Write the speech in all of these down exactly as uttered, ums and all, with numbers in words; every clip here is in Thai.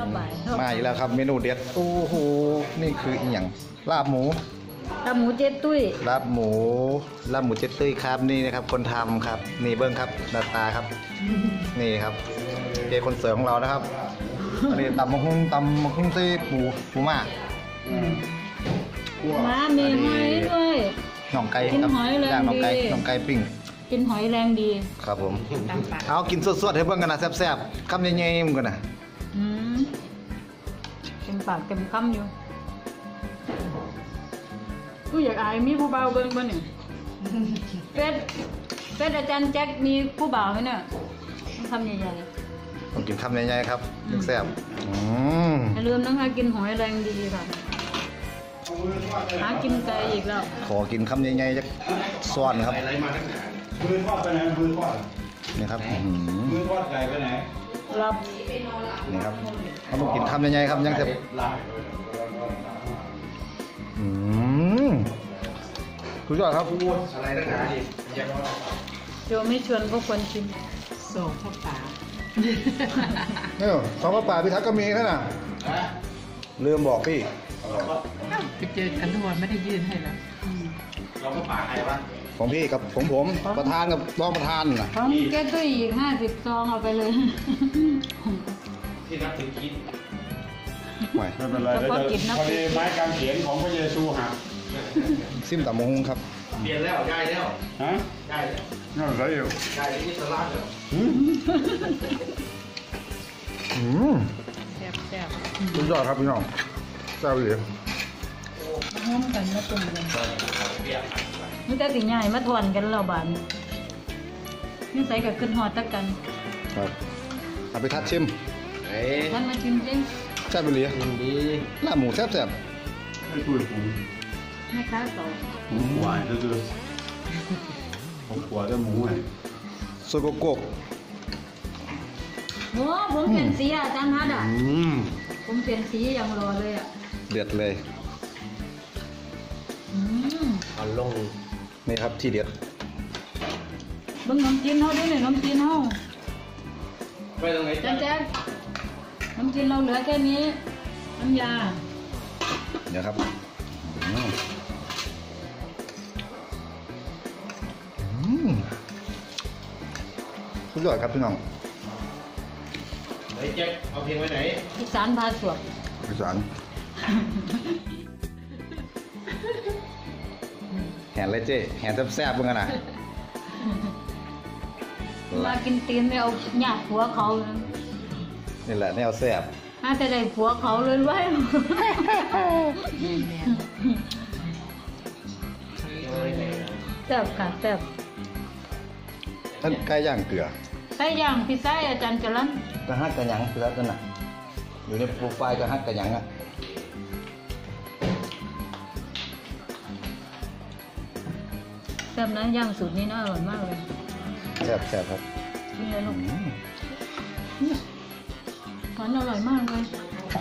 มาอีกแล้วครับเมนูเด็ดโอ้โหนี่คืออีหยังลาบหมูลาบหมูเจ๊ตุ้ยลาบหมูลาบหมูเจ๊ตุ้ยครับนี่นะครับคนทำครับนี่เบิ้งครับหน้าตาครับนี่ครับเจ๊คนเสิร์ฟของเรานะครับอันนี้ตำมะฮุ่งตำมะฮุ่งเส้ปูปูม่าม้ามีหอยด้วยหน่องไก่ครับย่างหน่องไก่หน่องไก่ปิ้งกินหอยแรงดีครับผมเอากินสดๆให้เบิ่งกันนะแซ่บๆคำใหญ่ๆมึงกันนะอืมเต็มปากเต็มคำอยู่กูอยากอายมีผู้เบาเบิ่งบ่เนี่ยเฟสเฟสอาจารย์แจ็คมีผู้บ่าวไหมเนี่ยคำใหญ่ๆต้องกินคำใหญ่ๆครับแซ่บอย่าลืมนะคะกินหอยแรงดีค่ะหากินไก่อีกแล้วขอกินคำใหญ่ๆจะซ้อนครับมือทอดไปไหนมือทอดนี่ครับมือทอดไก่ไปไหนรับนี่ครับเขาต้องกินคำใหญ่ๆครับยังจะอืมคุณยอดครับอะไรนักหนาดิเดี๋ยวไม่ชวนพวกคนกินโซ่ข้าวปลาเนี่ยสองข้าวปลาพี่ทักก็มีแค่น่ะลืมบอกพี่ไปเจอกันทุกวันไม่ได้ยื่นให้แล้วเราก็ปลาใครบ้างของพี่กับของผมประธานกับรองประธานน่ะของแกตุ้ยอีกห้าสิบซองเอาไปเลยที่นับถึงกินไม่เป็นไรแล้วพอดีไม้กางเขนของพระเยซูหักซิมตำมะฮุ่งครับเปลี่ยนแล้วได้แล้วฮะได้แล้วน่าใส่อยู่ได้ที่สลัดแล้วอืมแซ่บแซ่บสุดยอดครับพี่น้องแซ่บเลยห้อมกันมาตุ่มกันนี่แต่สิ่งใหญ่มาทวนกันเราบานนี่ใส่กับขึ้นหอดตะกันครับเอาไปทัดชิมท่านมาชิมจริงแซ่บไปเลยดีลาบหมูแซ่บแซ่บให้ตุ้ยผมแม่ค้าต่อหวานดื้อผมขวดจะหมูไงโซโกโกะโอ้ผมเปลี่ยนสีอ่ะอาจารย์ฮัทอ่ะผมเปลี่ยนสีอย่างรอเลยอ่ะเดือดเลยเอาลงนี่ครับที่เด็ดเบิ่งน้ำจีนเขาด้วยเนี่ยน้ำจีนเขาไปตรงไหนแจ๊คแจ๊คน้ำจีนเราเหลือแค่นี้น้ำยาเดี๋ยวครับสุดยอดครับพี่น้องเฮ้ยแจ๊คเอาเพลงไว้ไหนอีสานพาสวกอีสานแหนเลยเจ๊แหนแซ่บๆเพื่อนนะมากินตีนไม่เอาหยาดผัวเขานี่แหละนี่เอาแซ่บถ้าจะได้ผัวเขาเลยไว้แซ่บค่ะแซ่บท่านไก่ย่างเกลือไก่ย่างพิซซ่าอาจารย์จรัญกระหักกระหยังคือแล้วน่ะอยู่ในโปรไฟล์กระหักกระหยังอ่ะแซ่บนะย่างสูตรนี้น่าอร่อยมากเลยแซ่บแซ่บครับนี่เลยลูกหวานอร่อยมากเลย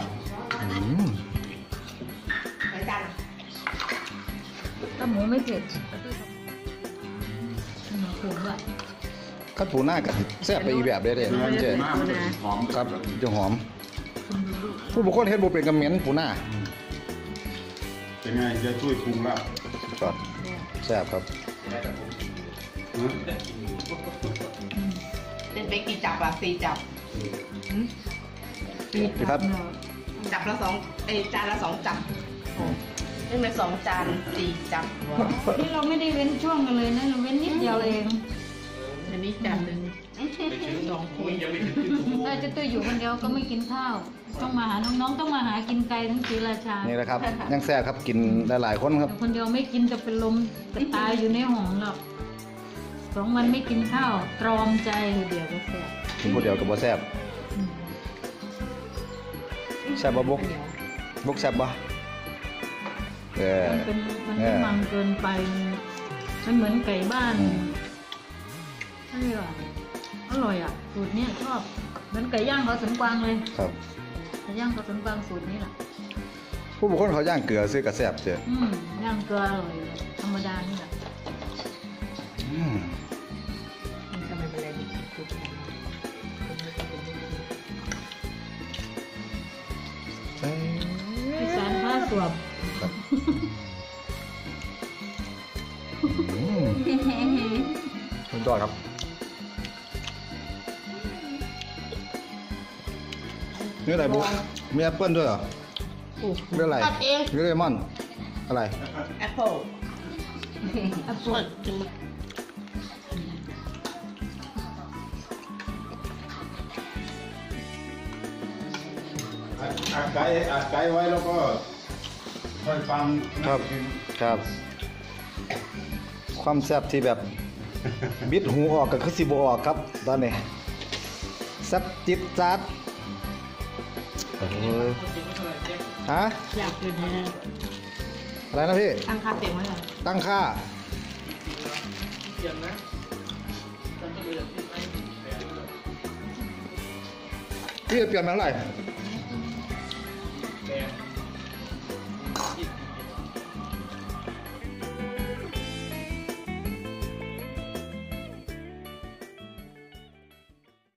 ถ้าหมูไม่เผ็ดหมูผงอ่ะข้าวปูหน้ากับแซ่บไปอีกแบบเลยเด้เจ๊หอมครับจะหอมผู้บุคคลเฮ็ดโบเป็นกระเหม็นปูหน้าเป็นไงจะช่วยปรุงแล้วครับแซ่บครับเป็นไปกี่จับอะสี่จับสี่จับจับละสองไอจานละสองจับเรื่องในสองจานสี่จับนี่เราไม่ได้เว้นช่วงกันเลยนะเราเว้นนิดเดียวเองอันนี้จานหนึ่งสองคนถ้าจะตัวอยู่คนเดียวก็ไม่กินข้าวต้องมาหาน้องๆต้องมาหากินไก่ทั้งศรีราชานี่แหละครับยังแซ่บครับกินหลายๆคนครับคนเดียวไม่กินจะเป็นลมจะตายอยู่ในห้องหรอกสองวันไม่กินข้าวตรอมใจเดียวก็แซ่บกินคนเดียวกับบ่แซ่บแซ่บบ่บุกบุกแซ่บบ่เออมันเป็นมันไม่มันเกินไปมันเหมือนไก่บ้านอร่อยอร่อยอ่ะสูตรนี้ชอบเหมือนไก่ย่างเขาสวนกวางเลยครับไก่ย่างเขาสวนกวางสูตรนี้แหละผู้บุคคลเขาย่างเกลือซื้อกระแซ่บเจ้อืมย่างเกลืออร่อยธรรมดานี่แหละอืมทำไมเป็นอะไรดีสุดเอ้ยอีสานผ้าสวบครับอืมสุดยอดครับนี่อะไรบุ๊มีแอปเปิ้ลด้วยเหรอโอ้เรื่องอะไรตัดเองเรื่องเลมอนอะไรแอปเปิ้ลแอปเปิ้ลกินมาอัดไก่อัดไก่ไว้แล้วก็ค่อยฟังครับครับ ความแซ่บที่แบบ บิดหูออกกับคือสิบออกครับ ตอนนี้แซ่บจิตจัดโอ้ยฮะอยากกินนะอะไรนะพี่ตั้งค่าเต็มไว้เลยตั้งค่าพี่จะเปลี่ยนเป็นเท่าไหร่